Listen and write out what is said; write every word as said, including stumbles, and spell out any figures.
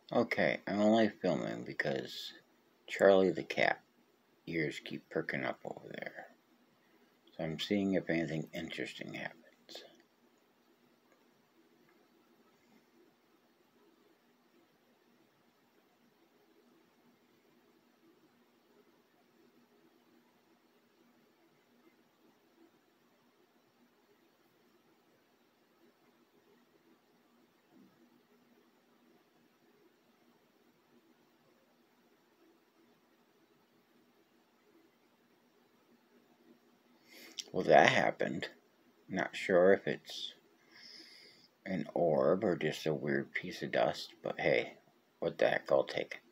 Okay, I'm only filming because Charlie the cat ears keep perking up over there. So I'm seeing if anything interesting happens. Well, that happened. Not sure if it's an orb or just a weird piece of dust, but hey, what the heck, I'll take it.